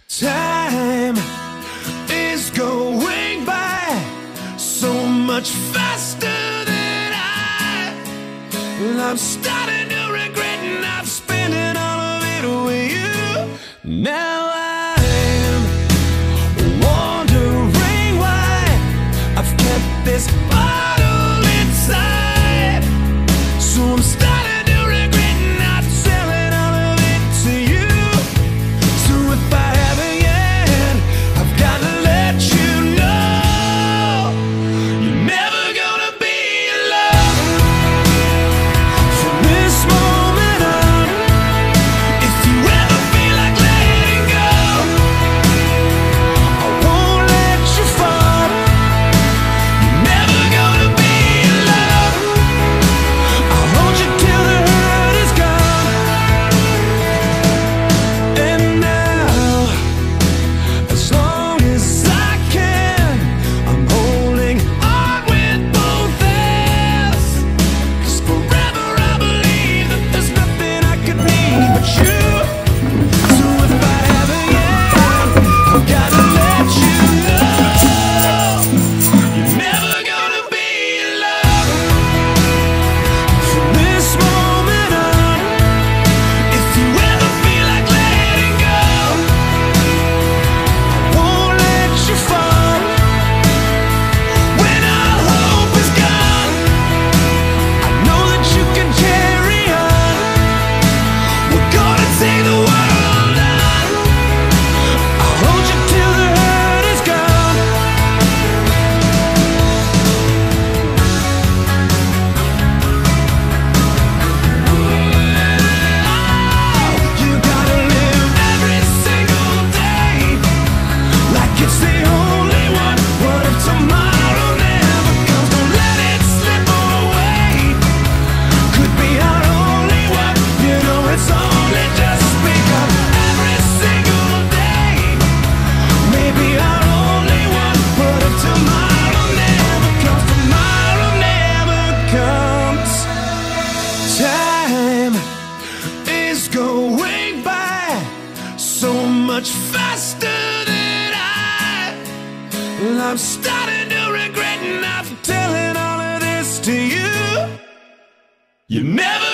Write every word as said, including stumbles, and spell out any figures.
Time is going by so much faster than I. Well, I'm starting to regret not spending all of it with you. Now I'm wondering why I've kept this bottle inside. So I'm starting to regret not selling all of it to you. So if I haven't yet, I've got to let you know you're never gonna be alone from this moment on. If you ever feel like letting go, I won't let you fall. You're never gonna be alone. I'll hold you till the hurt is gone. And now, as long as I can, I'm holding on with both hands. 'Cause forever I believe that there's nothing I could need but you. So if I haven't yet, I've got to let you know you're never gonna be alone from this moment on. If you ever feel like letting go, I won't let you fall. When all hope is gone, I know that you can carry on. We're gonna take the world on. I'll hold you till the hurt is gone. You gotta live every single day like it's the only one. What if tomorrow never comes? Don't let it slip away. Could be our only one. You know it's only just begun. Every single day, maybe our only one. What if tomorrow never comes? Tomorrow never comes. Time is going by so much faster than I. Well, I'm starting to regret not telling all of this to you. You never